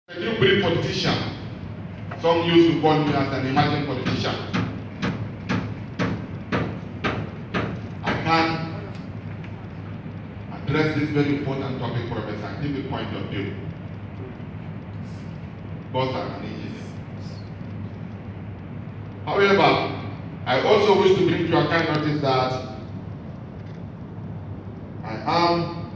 A new breed politician. Some used to call me as an emerging politician. I can address this very important topic from a scientific point of view. Both are uneasy. However, I also wish to bring to your kind notice that I am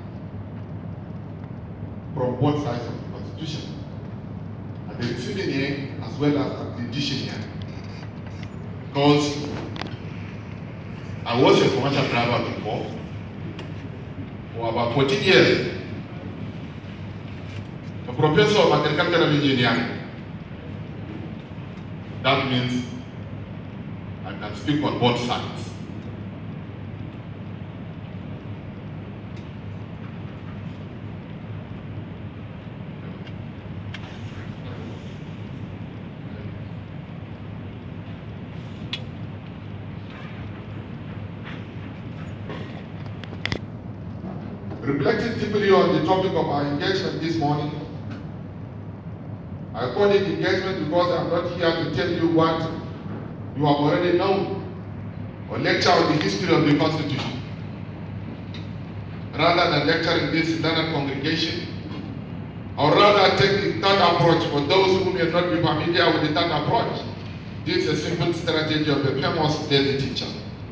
from both sides of the Constitution, at the receiving end as well as at the dishing end. Because I was a commercial driver before, for about 14 years, a professor of agricultural engineering. That means I can speak on both sides. Reflecting deeply on the topic of our engagement this morning, I call it engagement because I'm not here to tell you what you have already known or lecture on the history of the Constitution. Rather than lecturing this learned congregation, I would rather take the third approach for those who may not be familiar with the third approach. This is a simple strategy of the famous lazy teacher.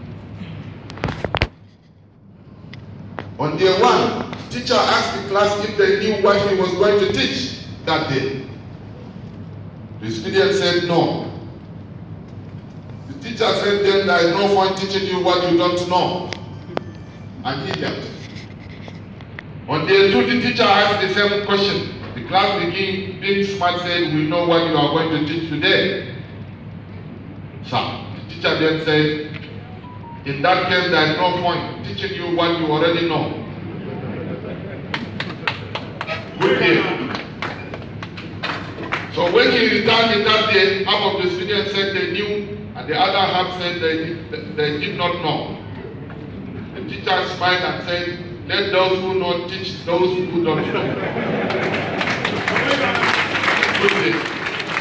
On day one, teacher asked the class if they knew what he was going to teach that day. The student said no. The teacher said then there is no point teaching you what you don't know. And he left. On day two, the teacher asked the same question. The class being smart said, we know what you are going to teach today. So, the teacher then said, in that case, there is no point teaching you what you already know. Good day. So when he returned in that day, half of the students said they knew, and the other half said they did not know. The teacher smiled and said, let those who know teach those who don't know. Good day.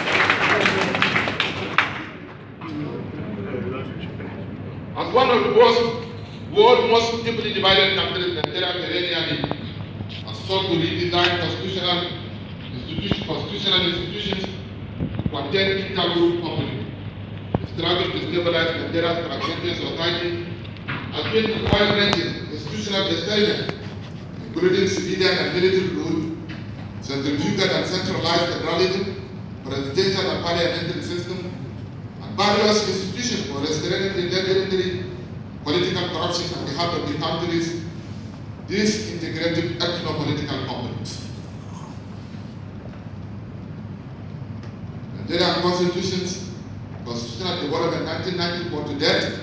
As one of the world's most deeply divided countries, Nigeria has sought to redesign constitutional institutions to contain intergroup conflict. The struggle to stabilize Nigeria's fragmented society has been a wide-ranging institutional experiment, including civilian and military rule, centrifugal and centralized federalism, presidential and parliamentary system, and various institutions for restraining the legendary political corruption at the heart of the country's disintegrated ethno-political conflicts. Nigerian constitutional development 1994 to date.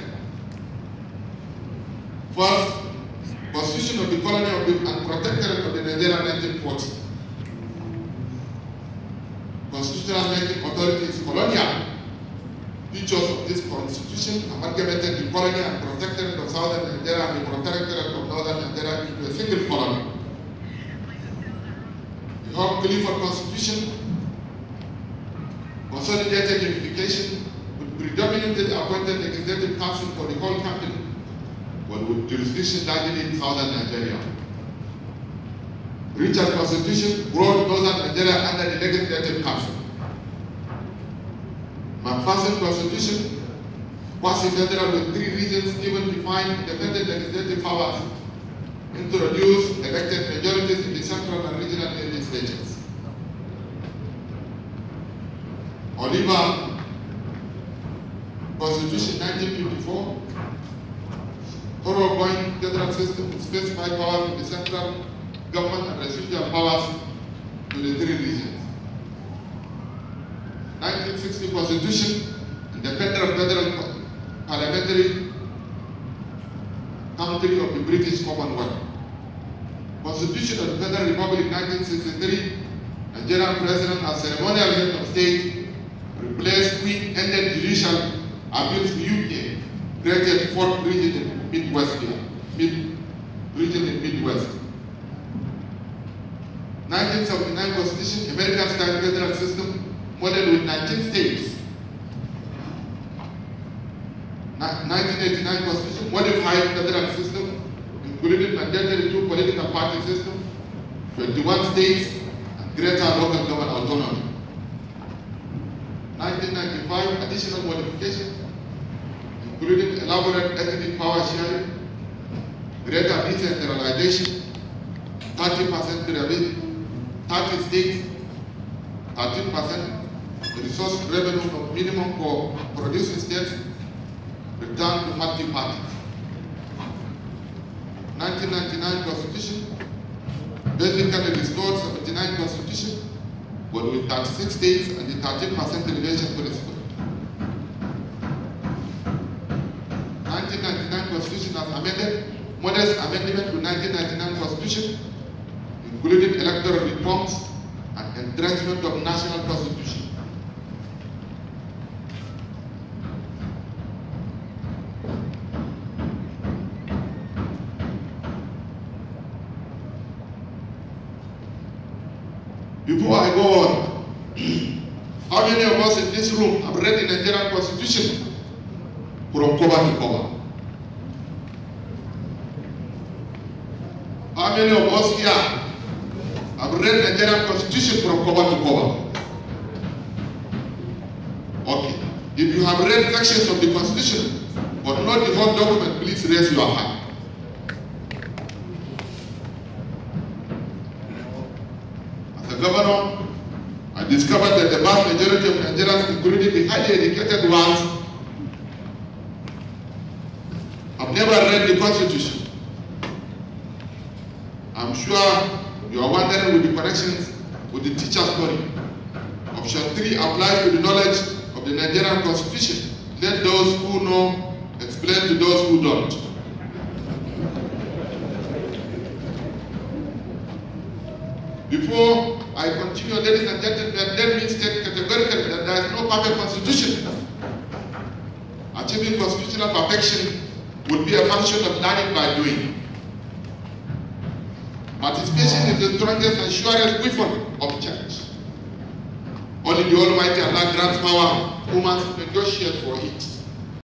First, Constitution of the Colony of the and Protectorate of the Nigeria 1940. Constitutional making authority is colonial. Features of this constitution amalgamated the colony and protectorate of southern Nigeria and the protectorate of northern Nigeria into a single colony. The Home Clifford Constitution consolidated unification with predominantly appointed legislative council for the whole country, but with jurisdiction largely in southern Nigeria. Richard Constitution brought northern Nigeria under the legislative council. McPherson Constitution, quasi-federal with 3 regions, even defined independent legislative powers, introduced elected majorities in the central and regional legislatures. Oliver Constitution 1954, thoroughgoing federal system with specified powers in the central government and residual powers to the 3 regions. 1960 Constitution, independent federal parliamentary country of the British Commonwealth. Constitution of the Federal Republic 1963, Nigerian President as ceremonial head of state, replaced Queen, ended judicial appeals to UK, created 4th region in Midwest. 1979 Constitution Constitution, American-style federal system, modeled with 19 states. 1989 Constitution, modified federal system, including mandatory two political party system, 21 states, and greater local government autonomy. 1995 additional modifications, including elaborate ethnic power sharing, greater decentralization, 30% rebate, 30 states, 13% resource revenue of minimum for producing states, return to multi-party. 1999 Constitution basically restored 79 Constitution, but with 36 states and the 13% relation principle. 1999 Constitution as amended, modest amendment to 1999 Constitution, including electoral reforms and entrenchment of national constitution. Before I go on, how many of us in this room have read the Nigerian Constitution from cover to cover? How many of us here have read the Nigerian Constitution from cover to cover? Okay. If you have read sections of the Constitution, but not the whole document, please raise your hand. Governor, I discovered that the vast majority of Nigerians, including the highly educated ones, have never read the Constitution. I'm sure you are wondering with the connections with the teacher story. Option 3 applies to the knowledge of the Nigerian Constitution. Let those who know explain to those who don't. Before I continue, ladies and gentlemen, let me state categorically that there is no perfect constitution. Achieving constitutional perfection would be a function of learning by doing. Participation is the strongest and surest weapon of change. Only the Almighty Allah grants power, humans negotiate for it.